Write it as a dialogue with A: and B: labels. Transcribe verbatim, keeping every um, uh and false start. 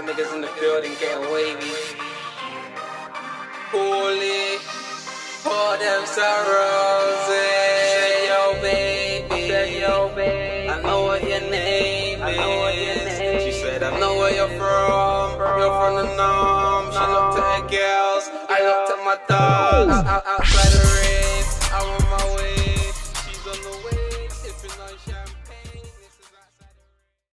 A: niggas in the building getting wavy. Holy, pour them some Rozay, yo baby, yo baby. I know what your name is. She said I know where you're from. You're from the norm. She looked at her girls, I looked at my dogs. Outside